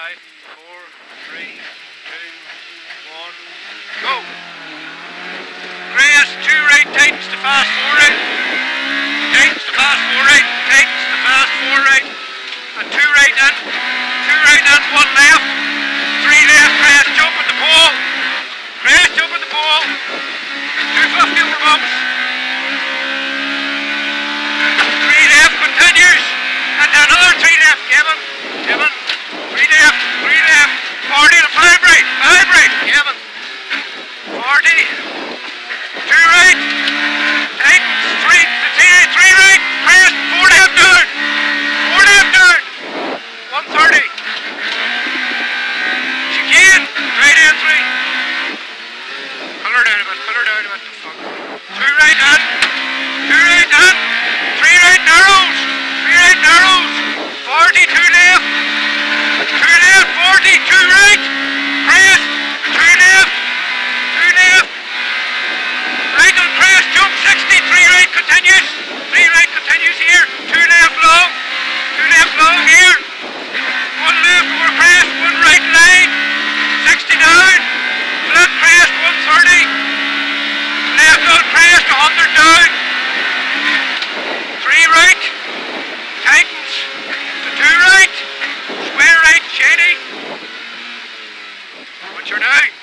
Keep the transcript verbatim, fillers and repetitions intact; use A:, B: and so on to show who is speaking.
A: Five, four, three, two, one, go! Crest, two right, tightens to fast four right. Tightens to fast four right, tightens to fast four right. And two right in, two right in, one left. Three left, crest, jump at the pole. Crest, jump at the pole. two fifty over bumps. Three left, continues. And then another three left, Kevin. Kevin. Three left, three left. forty to five right, five right, Kevin. forty. Two right. Tightens, three, three, three right. Crest, four left down. Four left down. one thirty. Chicane, right in three. Pull her down a bit, pull her down a bit. Fuck. Two right in. Two right in. Three right narrows. Three right narrows. forty, two left. Two left, forty, two right. Crest, two left. Two left. Right on crest, jump sixty, three right continues. Three right continues here. Two left long. Two left long here. One left over crest, one right line. sixty down. Flat crest, one thirty. Left on crest, one hundred down. Three right. Tightens. The two right. Square right, shady. What's your name?